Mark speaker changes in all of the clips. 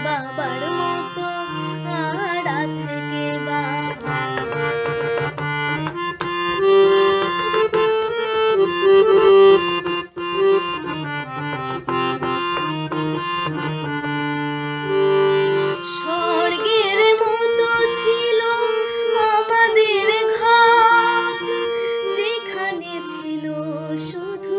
Speaker 1: বাবার মতো আর আছে কে বা। স্বর্গের মতো ছিল আমাদের ঘর, যেখানে ছিল শুধু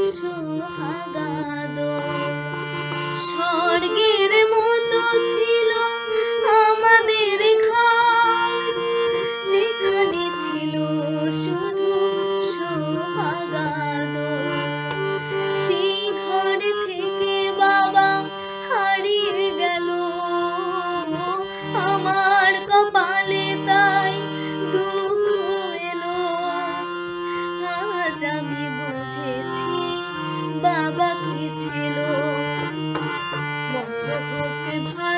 Speaker 1: সোহাগাদর। স্বর্গের মতো ছিল আমাদের ঘর, যেখানে ছিল শুধু সোহাগাদর। সেই ঘর থেকে বাবা হারিয়ে গেল, আমার কপালে তাই দুঃখ এলো। আজ আমি বুঝেছি বাবা কি ছিল, মন্দ হোক ভালো